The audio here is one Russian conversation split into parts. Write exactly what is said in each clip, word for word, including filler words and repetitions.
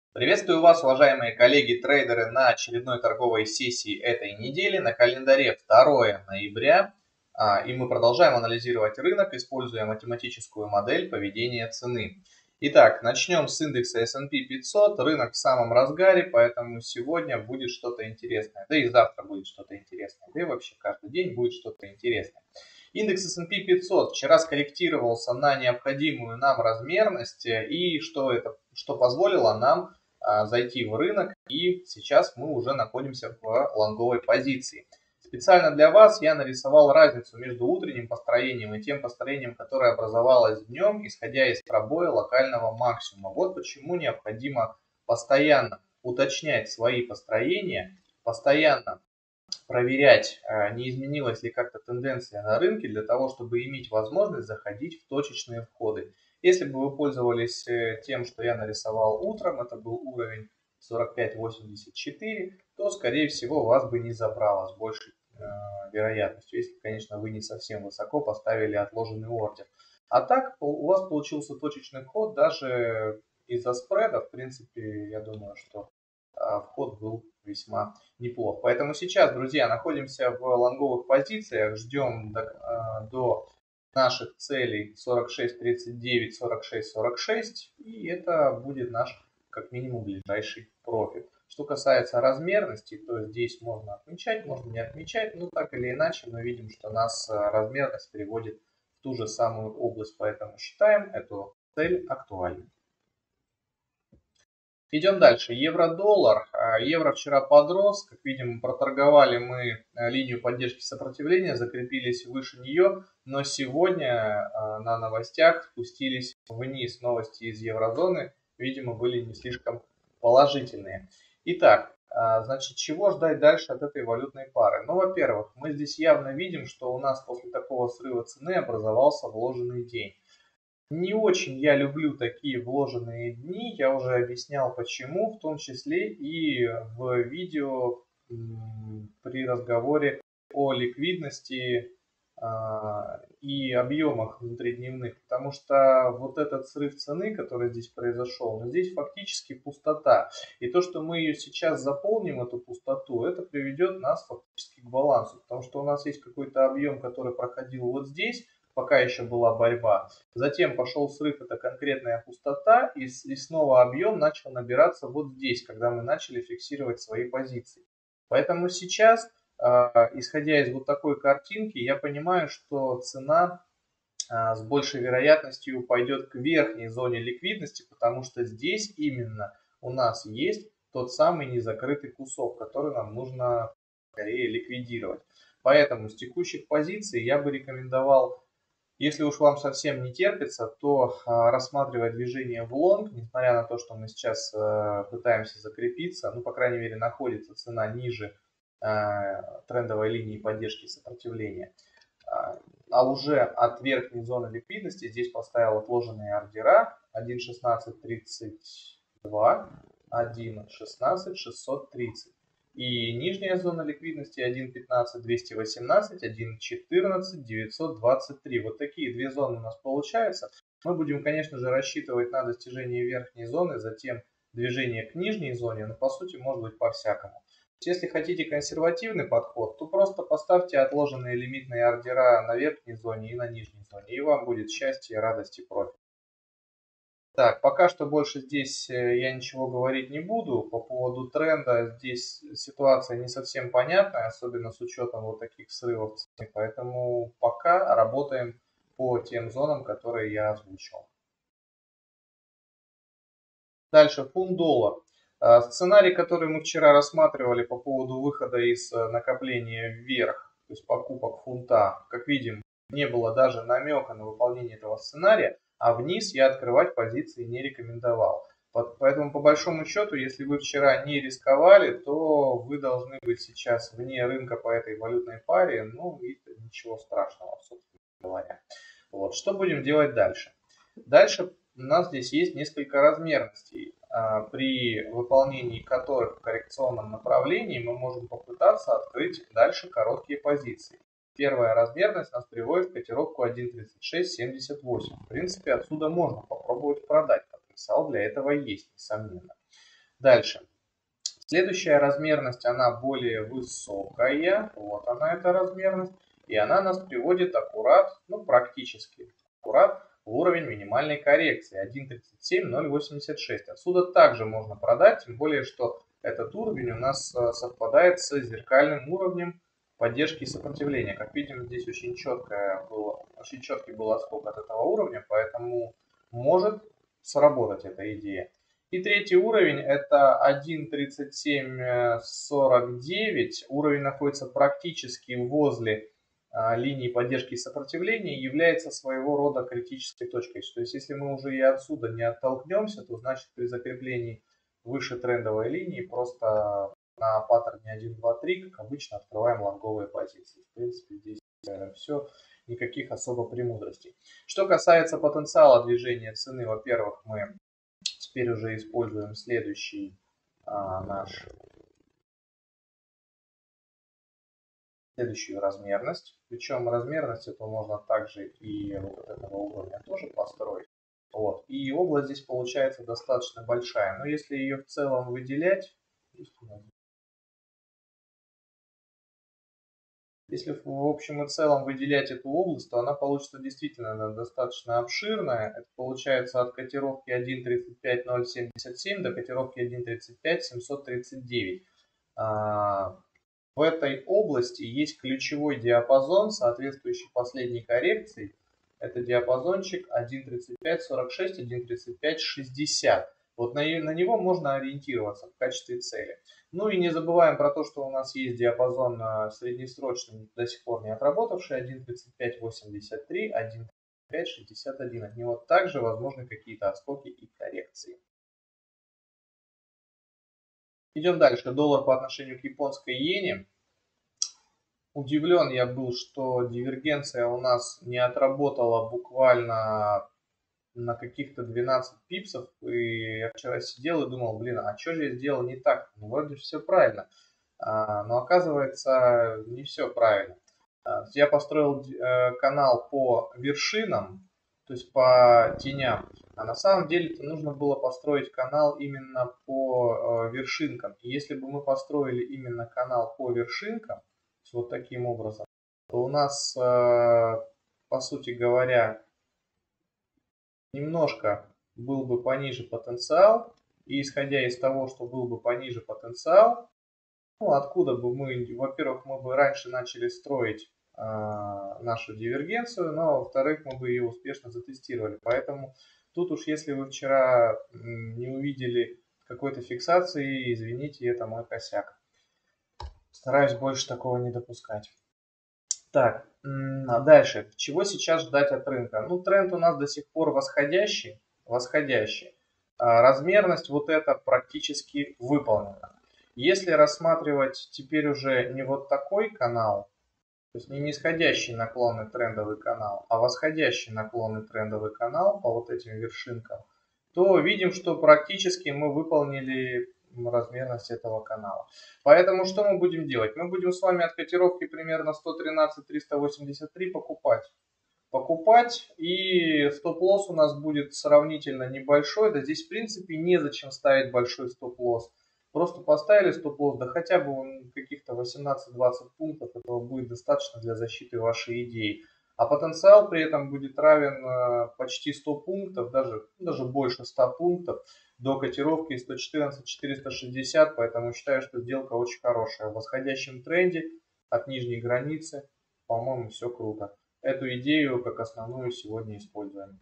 Приветствую вас, уважаемые коллеги-трейдеры, на очередной торговой сессии этой недели. На календаре второе ноября, а, и мы продолжаем анализировать рынок, используя математическую модель поведения цены. Итак, начнем с индекса эс энд пи пятьсот. Рынок в самом разгаре, поэтому сегодня будет что-то интересное. Да и завтра будет что-то интересное. Да и вообще каждый день будет что-то интересное. Индекс эс энд пи пятьсот вчера скорректировался на необходимую нам размерность, и что, это, что позволило нам а, зайти в рынок, и сейчас мы уже находимся в лонговой позиции. Специально для вас я нарисовал разницу между утренним построением и тем построением, которое образовалось днем, исходя из пробоя локального максимума. Вот почему необходимо постоянно уточнять свои построения, постоянно проверять, не изменилась ли как-то тенденция на рынке, для того, чтобы иметь возможность заходить в точечные входы. Если бы вы пользовались тем, что я нарисовал утром, это был уровень сорок пять восемьдесят четыре, то, скорее всего, вас бы не забрало с большей э, вероятностью, если, конечно, вы не совсем высоко поставили отложенный ордер. А так у вас получился точечный вход даже из-за спреда. В принципе, я думаю, что вход был весьма неплох. Поэтому сейчас, друзья, находимся в лонговых позициях, ждем до, до наших целей сорок шесть тридцать девять, сорок шесть сорок шесть, и это будет наш как минимум ближайший профит. Что касается размерности, то здесь можно отмечать, можно не отмечать, но так или иначе мы видим, что нас размерность переводит в ту же самую область, поэтому считаем эту цель актуальной. Идем дальше. Евро-доллар. Евро вчера подрос. Как видим, проторговали мы линию поддержки сопротивления, закрепились выше нее. Но сегодня на новостях спустились вниз. Новости из еврозоны, видимо, были не слишком положительные. Итак, значит, чего ждать дальше от этой валютной пары? Ну, во-первых, мы здесь явно видим, что у нас после такого срыва цены образовался вложенный день. Не очень я люблю такие вложенные дни, я уже объяснял почему, в том числе и в видео при разговоре о ликвидности и объемах внутридневных, потому что вот этот срыв цены, который здесь произошел, ну, здесь фактически пустота. И то, что мы ее сейчас заполним, эту пустоту, это приведет нас фактически к балансу, потому что у нас есть какой-то объем, который проходил вот здесь, пока еще была борьба. Затем пошел срыв, это конкретная пустота, и, и снова объем начал набираться вот здесь, когда мы начали фиксировать свои позиции. Поэтому сейчас, исходя из вот такой картинки, я понимаю, что цена с большей вероятностью пойдет к верхней зоне ликвидности, потому что здесь именно у нас есть тот самый незакрытый кусок, который нам нужно скорее ликвидировать. Поэтому с текущих позиций я бы рекомендовал, если уж вам совсем не терпится, то а, рассматривать движение в лонг, несмотря на то, что мы сейчас а, пытаемся закрепиться, ну, по крайней мере, находится цена ниже а, трендовой линии поддержки и сопротивления. А, а уже от верхней зоны ликвидности здесь поставил отложенные ордера один шестнадцать тридцать два, один шестнадцать шестьсот тридцать. И нижняя зона ликвидности один пятнадцать двести восемнадцать, один четырнадцать девятьсот двадцать три. Вот такие две зоны у нас получаются. Мы будем, конечно же, рассчитывать на достижение верхней зоны, затем движение к нижней зоне, но по сути может быть по-всякому. Если хотите консервативный подход, то просто поставьте отложенные лимитные ордера на верхней зоне и на нижней зоне, и вам будет счастье, радость и профит. Так, пока что больше здесь я ничего говорить не буду. По поводу тренда здесь ситуация не совсем понятная, особенно с учетом вот таких срывов цены. Поэтому пока работаем по тем зонам, которые я озвучил. Дальше фунт-доллар. Сценарий, который мы вчера рассматривали по поводу выхода из накопления вверх, то есть покупок фунта, как видим, не было даже намека на выполнение этого сценария, а вниз я открывать позиции не рекомендовал. Поэтому по большому счету, если вы вчера не рисковали, то вы должны быть сейчас вне рынка по этой валютной паре, ну и ничего страшного, собственно говоря. Вот. Что будем делать дальше? Дальше у нас здесь есть несколько размерностей, при выполнении которых в коррекционном направлении мы можем попытаться открыть дальше короткие позиции. Первая размерность нас приводит в котировку один тридцать шесть семьдесят восемь. В принципе, отсюда можно попробовать продать. Потенциал для этого есть, несомненно. Дальше. Следующая размерность, она более высокая. Вот она, эта размерность. И она нас приводит аккурат, ну практически аккурат, в уровень минимальной коррекции один тридцать семь ноль восемьдесят шесть. Отсюда также можно продать, тем более, что этот уровень у нас совпадает с зеркальным уровнем поддержки и сопротивления. Как видим, здесь очень, четкое было, очень четкий был отскок от этого уровня, поэтому может сработать эта идея. И третий уровень это один тридцать семь сорок девять. Уровень находится практически возле а, линии поддержки и сопротивления, является своего рода критической точкой. То есть если мы уже и отсюда не оттолкнемся, то значит при закреплении выше трендовой линии просто на паттерне один два три, как обычно, открываем лонговые позиции. В принципе, здесь все, никаких особо премудростей. Что касается потенциала движения цены, во-первых, мы теперь уже используем следующий а, наш следующую размерность. Причем размерность это можно также и вот этого уровня тоже построить. Вот. И область здесь получается достаточно большая. Но если ее в целом выделять, если в общем и целом выделять эту область, то она получится действительно достаточно обширная. Это получается от котировки один тридцать пять ноль семьдесят семь до котировки один тридцать пять семьсот тридцать девять. В этой области есть ключевой диапазон, соответствующий последней коррекции. Это диапазончик один тридцать пять сорок шесть один тридцать пять шестьдесят. Вот на, на него можно ориентироваться в качестве цели. Ну и не забываем про то, что у нас есть диапазон среднесрочный, до сих пор не отработавший, один тридцать пять восемьдесят три один тридцать пять шестьдесят один. От него также возможны какие-то отскоки и коррекции. Идем дальше. Доллар по отношению к японской иене. Удивлен я был, что дивергенция у нас не отработала буквально на каких-то двенадцать пипсов. И я вчера сидел и думал, блин, а что же я сделал не так? Ну, вроде все правильно. А, но оказывается, не все правильно. А, я построил э, канал по вершинам, то есть по теням. А на самом деле нужно было построить канал именно по э, вершинкам. И если бы мы построили именно канал по вершинкам, вот таким образом, то у нас, э, по сути говоря, немножко был бы пониже потенциал. И исходя из того, что был бы пониже потенциал, ну, откуда бы мы, во-первых, мы бы раньше начали строить э, нашу дивергенцию, но во-вторых, мы бы ее успешно затестировали. Поэтому тут уж если вы вчера не увидели какой-то фиксации, извините, это мой косяк. Стараюсь больше такого не допускать. Так, а дальше. Чего сейчас ждать от рынка? Ну, тренд у нас до сих пор восходящий. восходящий. А размерность вот эта практически выполнена. Если рассматривать теперь уже не вот такой канал, то есть не нисходящий наклонный трендовый канал, а восходящий наклонный трендовый канал по вот этим вершинкам, то видим, что практически мы выполнили размерность этого канала. Поэтому что мы будем делать? Мы будем с вами от котировки примерно сто тринадцать триста восемьдесят три покупать. Покупать, и стоп-лосс у нас будет сравнительно небольшой. Да здесь в принципе незачем ставить большой стоп-лосс. Просто поставили стоп-лосс, да хотя бы каких-то восемнадцать-двадцать пунктов, этого будет достаточно для защиты вашей идеи. А потенциал при этом будет равен почти сто пунктов, даже, даже больше ста пунктов до котировки сто четырнадцать четыреста шестьдесят, поэтому считаю, что сделка очень хорошая. В восходящем тренде от нижней границы, по-моему, все круто. Эту идею как основную сегодня используем.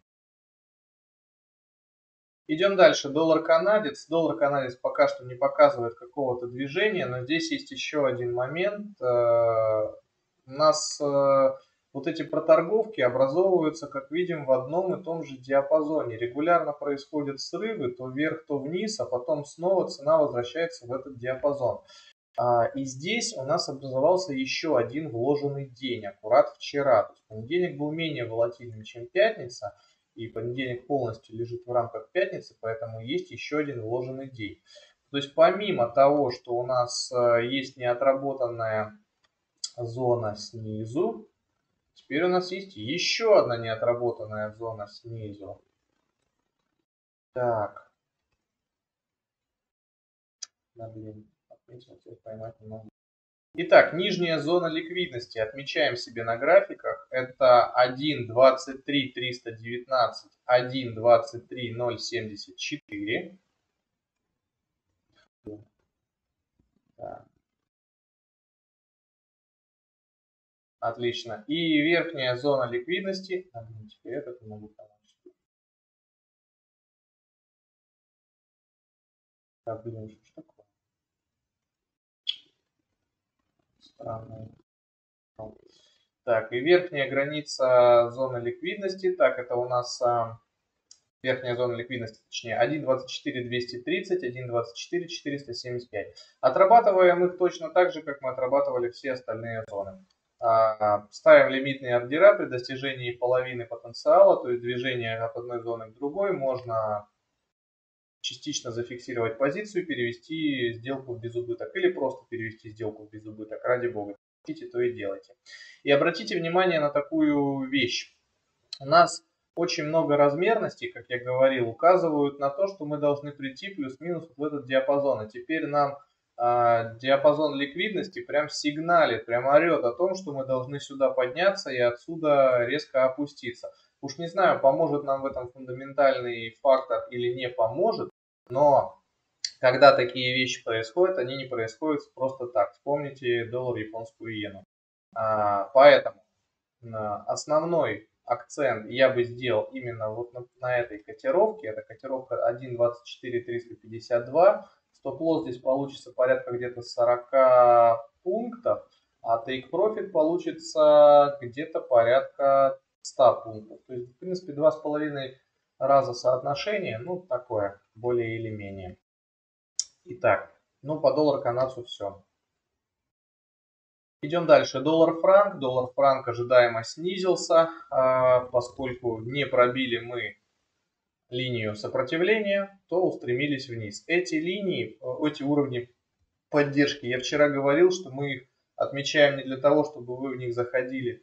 Идем дальше. Доллар-канадец. Доллар-канадец пока что не показывает какого-то движения, но здесь есть еще один момент. У нас вот эти проторговки образовываются, как видим, в одном и том же диапазоне. Регулярно происходят срывы, то вверх, то вниз, а потом снова цена возвращается в этот диапазон. И здесь у нас образовался еще один вложенный день, аккурат вчера. То есть понедельник был менее волатильным, чем пятница, и понедельник полностью лежит в рамках пятницы, поэтому есть еще один вложенный день. То есть помимо того, что у нас есть неотработанная зона снизу, теперь у нас есть еще одна неотработанная зона снизу. Так. Да, блин, отметил, теперь поймать не могу. Итак, нижняя зона ликвидности. Отмечаем себе на графиках. Это один двадцать три триста девятнадцать, один двадцать три ноль семьдесят четыре. Так. Отлично. И верхняя зона ликвидности. А, теперь этот не могу помочь. Так, блин, что такое? Странно. Так, и верхняя граница зоны ликвидности. Так, это у нас а, верхняя зона ликвидности, точнее, один двадцать четыре двести тридцать, один двадцать четыре четыреста семьдесят пять. Отрабатываем их точно так же, как мы отрабатывали все остальные зоны. А, ставим лимитные ордера при достижении половины потенциала, то есть движение от одной зоны к другой. Можно частично зафиксировать позицию, перевести сделку в безубыток или просто перевести сделку в безубыток. Ради бога, хотите, то и делайте. И обратите внимание на такую вещь. У нас очень много размерностей, как я говорил, указывают на то, что мы должны прийти плюс-минус в этот диапазон. И теперь нам э, диапазон ликвидности прям сигналит, прям орет о том, что мы должны сюда подняться и отсюда резко опуститься. Уж не знаю, поможет нам в этом фундаментальный фактор или не поможет, но когда такие вещи происходят, они не происходят просто так. Вспомните доллар, японскую иену. А, поэтому основной акцент я бы сделал именно вот на, на этой котировке. Это котировка один двадцать четыре триста пятьдесят два. Стоп-лосс здесь получится порядка где-то сорок пунктов, а take profit получится где-то порядка ста пунктов. То есть, в принципе, два с половиной раза соотношение, ну, такое, более или менее. Итак, ну, по доллар-канадцу все. Идем дальше. Доллар-франк. Доллар-франк ожидаемо снизился, поскольку не пробили мы линию сопротивления, то устремились вниз. Эти линии, эти уровни поддержки, я вчера говорил, что мы их отмечаем не для того, чтобы вы в них заходили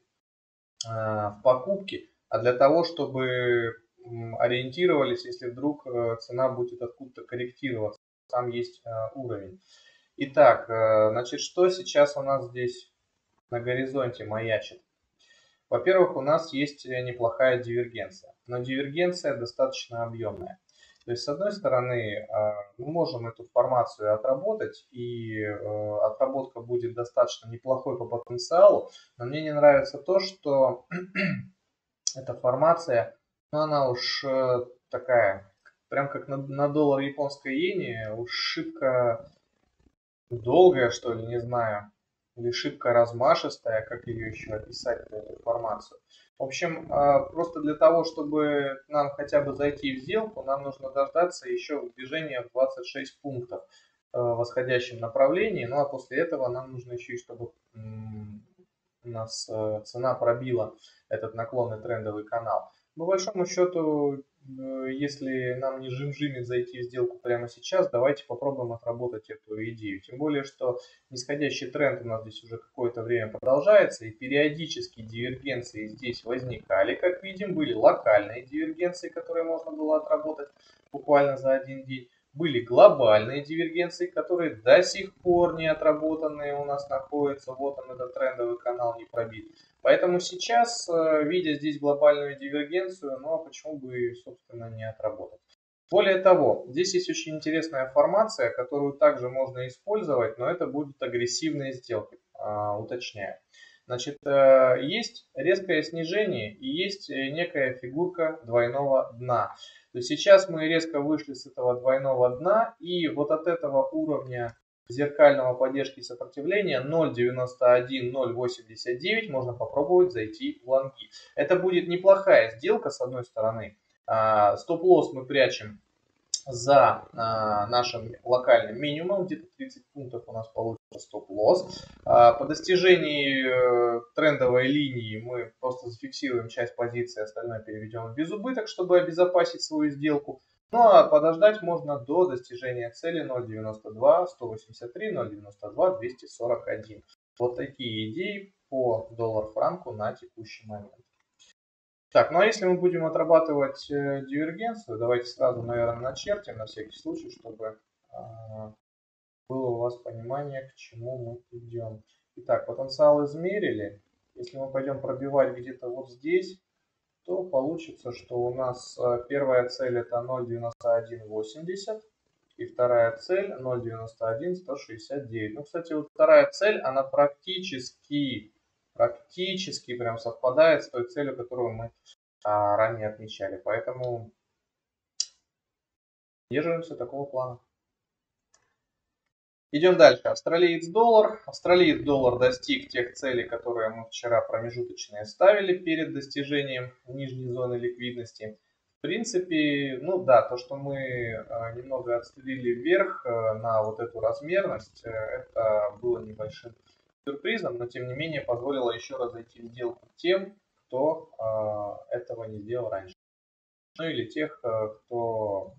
в покупки, а для того, чтобы ориентировались, если вдруг цена будет откуда-то корректироваться. Там есть уровень. Итак, значит, что сейчас у нас здесь на горизонте маячит? Во-первых, у нас есть неплохая дивергенция, но дивергенция достаточно объемная. То есть, с одной стороны, мы можем эту формацию отработать, и отработка будет достаточно неплохой по потенциалу, но мне не нравится то, что эта формация, ну, она уж такая, прям как на, на доллар японской иене, уж шибко долгая, что ли, не знаю, или шибко размашистая, как ее еще описать, эту информацию. В общем, просто для того, чтобы нам хотя бы зайти в сделку, нам нужно дождаться еще движения в двадцать шесть пунктов в восходящем направлении. Ну а после этого нам нужно еще и, чтобы у нас цена пробила этот наклонный трендовый канал. По большому счету, если нам не жим-жимит зайти в сделку прямо сейчас, давайте попробуем отработать эту идею. Тем более, что нисходящий тренд у нас здесь уже какое-то время продолжается, и периодически дивергенции здесь возникали, как видим, были локальные дивергенции, которые можно было отработать буквально за один день. Были глобальные дивергенции, которые до сих пор не отработанные у нас находятся. Вот он, этот трендовый канал не пробит. Поэтому сейчас, видя здесь глобальную дивергенцию, ну а почему бы, собственно, не отработать. Более того, здесь есть очень интересная формация, которую также можно использовать, но это будут агрессивные сделки, уточняю. Значит, есть резкое снижение и есть некая фигурка двойного дна. То есть сейчас мы резко вышли с этого двойного дна, и вот от этого уровня зеркального поддержки и сопротивления ноль девяносто один ноль восемьдесят девять можно попробовать зайти в лонги. Это будет неплохая сделка с одной стороны. Стоп-лосс мы прячем за а, нашим локальным минимумом, где-то тридцать пунктов у нас получится стоп-лосс. А, по достижении э, трендовой линии мы просто зафиксируем часть позиции, остальное переведем в безубыток, чтобы обезопасить свою сделку. Ну а подождать можно до достижения цели ноль девяносто два сто восемьдесят три ноль девяносто два двести сорок один. Вот такие идеи по доллар-франку на текущий момент. Так, ну а если мы будем отрабатывать э, дивергенцию, давайте сразу, наверное, начертим на всякий случай, чтобы э, было у вас понимание, к чему мы идем. Итак, потенциал измерили. Если мы пойдем пробивать где-то вот здесь, то получится, что у нас первая цель это ноль девяносто один восемьдесят. И вторая цель ноль девяносто один сто шестьдесят девять. Ну, кстати, вот вторая цель, она практически, практически прям совпадает с той целью, которую мы а, ранее отмечали. Поэтому держимся такого плана. Идем дальше. Австралиец-доллар. Австралиец-доллар достиг тех целей, которые мы вчера промежуточные ставили перед достижением нижней зоны ликвидности. В принципе, ну да, то, что мы немного отстрелили вверх на вот эту размерность, это было небольшим сюрпризом, но тем не менее позволило еще раз зайти в сделку тем, кто этого не сделал раньше. Ну или тех, кто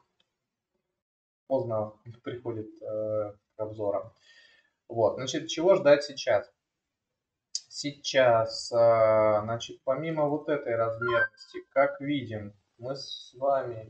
поздно приходит к обзорам. Вот, значит, чего ждать сейчас? Сейчас, значит, помимо вот этой размерности, как видим, мы с вами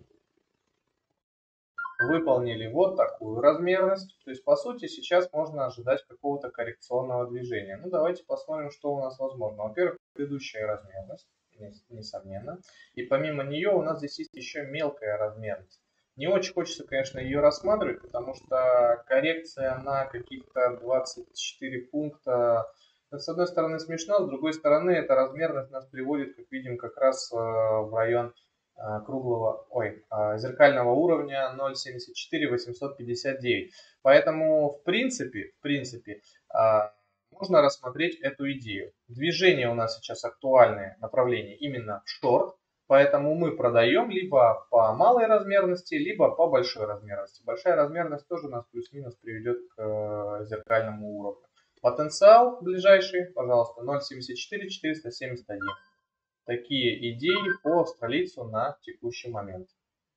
выполнили вот такую размерность. То есть, по сути, сейчас можно ожидать какого-то коррекционного движения. Ну, давайте посмотрим, что у нас возможно. Во-первых, предыдущая размерность, несомненно. И помимо нее у нас здесь есть еще мелкая размерность. Не очень хочется, конечно, ее рассматривать, потому что коррекция на каких-то двадцать четыре пункта, с одной стороны смешно, с другой стороны эта размерность нас приводит, как видим, как раз в район круглого, ой, зеркального уровня ноль семьдесят четыре восемьсот пятьдесят девять. Поэтому, в принципе, в принципе, можно рассмотреть эту идею. Движение у нас сейчас актуальное направление именно в шорт. Поэтому мы продаем либо по малой размерности, либо по большой размерности. Большая размерность тоже нас плюс-минус приведет к зеркальному уровню. Потенциал ближайший, пожалуйста, ноль семьдесят четыре четыреста семьдесят один. Такие идеи по австралийцу на текущий момент.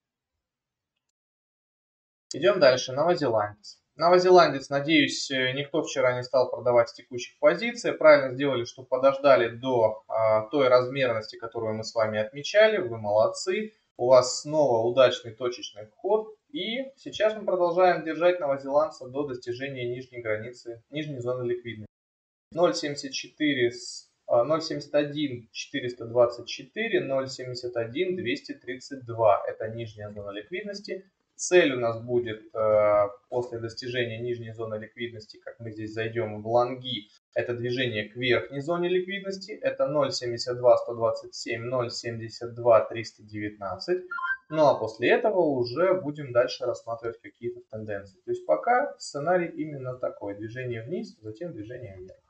Идем дальше. Новозеландец. Новозеландец, надеюсь, никто вчера не стал продавать с текущих позиций. Правильно сделали, что подождали до а, той размерности, которую мы с вами отмечали. Вы молодцы. У вас снова удачный точечный вход. И сейчас мы продолжаем держать новозеландца до достижения нижней границы, нижней зоны ликвидности. ноль семьдесят четыре, ноль семьдесят один четыреста двадцать четыре, ноль семьдесят один двести тридцать два. Это нижняя зона ликвидности. Цель у нас будет э, после достижения нижней зоны ликвидности, как мы здесь зайдем в лонги, это движение к верхней зоне ликвидности. Это ноль семьдесят два сто двадцать семь, ноль семьдесят два триста девятнадцать. Ну а после этого уже будем дальше рассматривать какие-то тенденции. То есть пока сценарий именно такой. Движение вниз, затем движение вверх.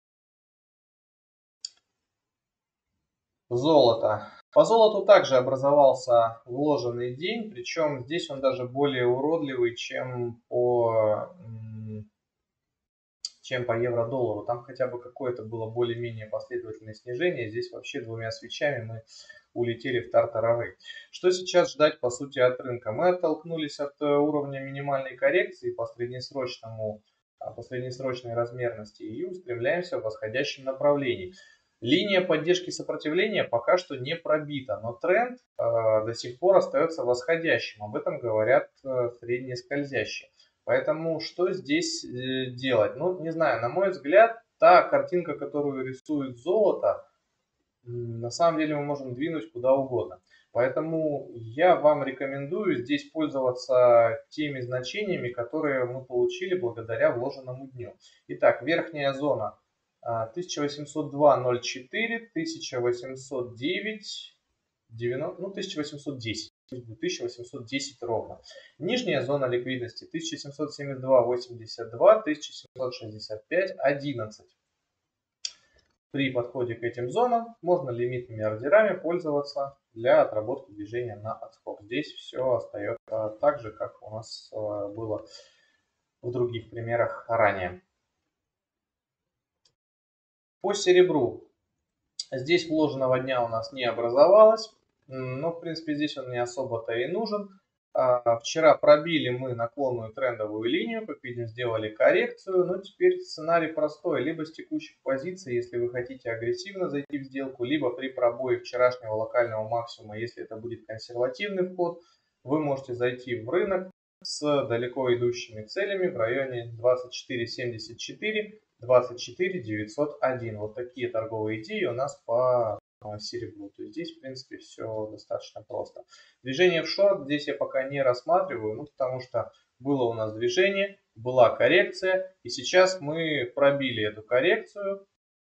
Золото. По золоту также образовался вложенный день, причем здесь он даже более уродливый, чем по, чем по евро-доллару. Там хотя бы какое-то было более-менее последовательное снижение. Здесь вообще двумя свечами мы улетели в тартарары. Что сейчас ждать по сути от рынка? Мы оттолкнулись от уровня минимальной коррекции по среднесрочному, по среднесрочной размерности и устремляемся в восходящем направлении. Линия поддержки сопротивления пока что не пробита, но тренд э, до сих пор остается восходящим. Об этом говорят э, средние скользящие. Поэтому что здесь э, делать? Ну, не знаю, на мой взгляд, та картинка, которую рисует золото, э, на самом деле мы можем двинуть куда угодно. Поэтому я вам рекомендую здесь пользоваться теми значениями, которые мы получили благодаря вложенному дню. Итак, верхняя зона тысяча восемьсот два ноль четыре, тысяча восемьсот девять, девяносто, ну тысяча восемьсот десять, тысяча восемьсот десять ровно. Нижняя зона ликвидности тысяча семьсот семьдесят два восемьдесят два, тысяча семьсот шестьдесят пять одиннадцать. При подходе к этим зонам можно лимитными ордерами пользоваться для отработки движения на отскок. Здесь все остается так же, как у нас было в других примерах ранее. По серебру. Здесь вложенного дня у нас не образовалось, но в принципе здесь он не особо-то и нужен. Вчера пробили мы наклонную трендовую линию, как видим, сделали коррекцию, но теперь сценарий простой. Либо с текущих позиций, если вы хотите агрессивно зайти в сделку, либо при пробое вчерашнего локального максимума, если это будет консервативный вход, вы можете зайти в рынок с далеко идущими целями в районе двадцать четыре семьдесят четыре, двадцать четыре девятьсот один. Вот такие торговые идеи у нас по серебру. То есть здесь, в принципе, все достаточно просто. Движение в шорт здесь я пока не рассматриваю, ну, потому что было у нас движение, была коррекция, и сейчас мы пробили эту коррекцию.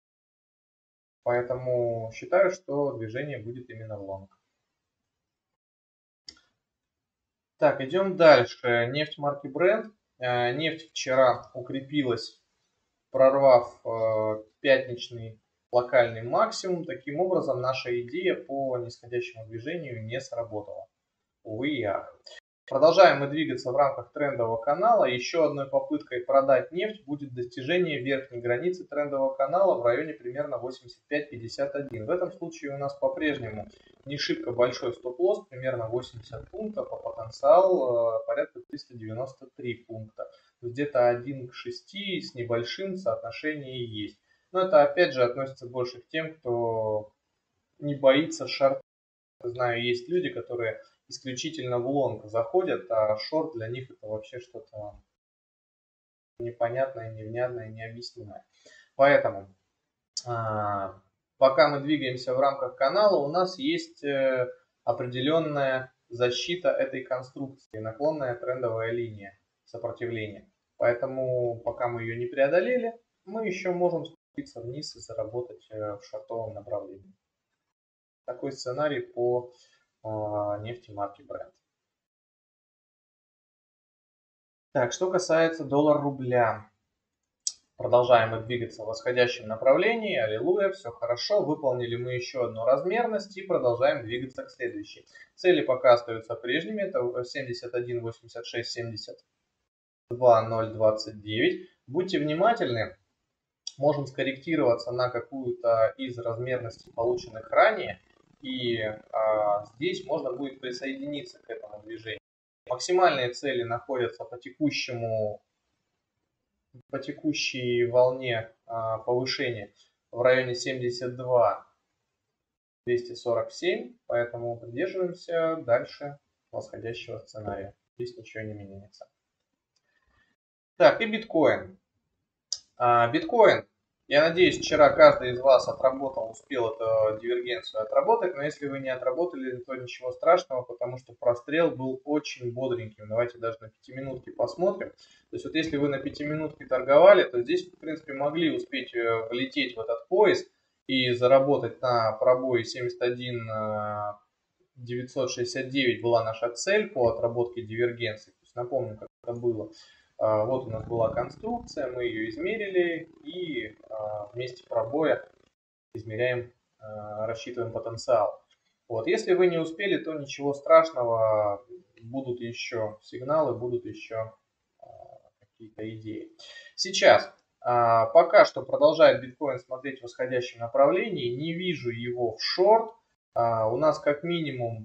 Поэтому считаю, что движение будет именно в лонг. Так, идем дальше. Нефть марки Brent. Нефть вчера укрепилась, прорвав пятничный локальный максимум. Таким образом, наша идея по нисходящему движению не сработала. Увы и ах. Продолжаем мы двигаться в рамках трендового канала. Еще одной попыткой продать нефть будет достижение верхней границы трендового канала в районе примерно восемьдесят пять пятьдесят один. В этом случае у нас по-прежнему не шибко большой стоп-лосс, примерно восемьдесят пунктов, а потенциал порядка триста девяносто три пункта. Где-то один к шести с небольшим соотношение есть. Но это опять же относится больше к тем, кто не боится шорта. Знаю, есть люди, которые исключительно в лонг заходят, а шорт для них это вообще что-то непонятное, невнятное, необъяснимое. Поэтому, а, пока мы двигаемся в рамках канала, у нас есть э, определенная защита этой конструкции, наклонная трендовая линия сопротивления. Поэтому, пока мы ее не преодолели, мы еще можем спуститься вниз и заработать э, в шортовом направлении. Такой сценарий по нефти марки Brent. Так, что касается доллар-рубля. Продолжаем мы двигаться в восходящем направлении. Аллилуйя, все хорошо. Выполнили мы еще одну размерность и продолжаем двигаться к следующей. Цели пока остаются прежними. Это семьдесят один восемьдесят шесть семьдесят два ноль двадцать девять. Будьте внимательны. Можем скорректироваться на какую-то из размерностей, полученных ранее. И а, здесь можно будет присоединиться к этому движению. Максимальные цели находятся по текущему, по текущей волне а, повышения в районе семьдесят два двести сорок семь. Поэтому придерживаемся дальше восходящего сценария. Здесь ничего не меняется. Так, и биткоин. А, биткоин. Я надеюсь, вчера каждый из вас отработал, успел эту дивергенцию отработать, но если вы не отработали, то ничего страшного, потому что прострел был очень бодреньким. Давайте даже на пятиминутке посмотрим. То есть вот если вы на пятиминутке торговали, то здесь, в принципе, могли успеть влететь в этот пояс и заработать на пробое семьдесят один девятьсот шестьдесят девять была наша цель по отработке дивергенции. То есть напомню, как это было. Вот у нас была конструкция, мы ее измерили и в месте пробоя измеряем, рассчитываем потенциал. Вот. Если вы не успели, то ничего страшного, будут еще сигналы, будут еще какие-то идеи. Сейчас, пока что продолжает биткоин смотреть в восходящем направлении, не вижу его в шорт. У нас как минимум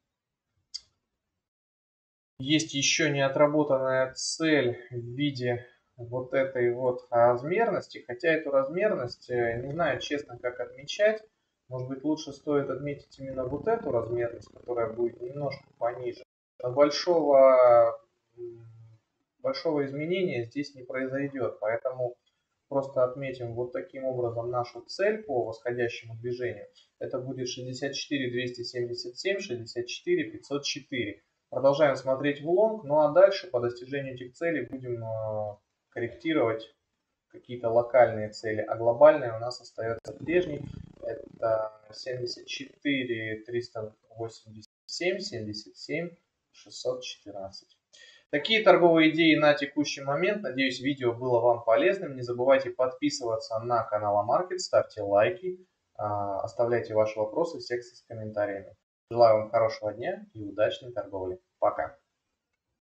есть еще не отработанная цель в виде вот этой вот размерности. Хотя эту размерность, не знаю честно, как отмечать. Может быть, лучше стоит отметить именно вот эту размерность, которая будет немножко пониже. Но большого, большого изменения здесь не произойдет. Поэтому просто отметим вот таким образом нашу цель по восходящему движению. Это будет шестьдесят четыре двести семьдесят семь, шестьдесят четыре пятьсот четыре. Продолжаем смотреть в лонг, ну а дальше по достижению этих целей будем э, корректировать какие-то локальные цели. А глобальная у нас остается прежней. Это семьдесят четыре триста восемьдесят семь, семьдесят семь шестьсот четырнадцать. Такие торговые идеи на текущий момент. Надеюсь, видео было вам полезным. Не забывайте подписываться на канал Амаркет, ставьте лайки, э, оставляйте ваши вопросы в секции с комментариями. Желаю вам хорошего дня и удачной торговли. Пока.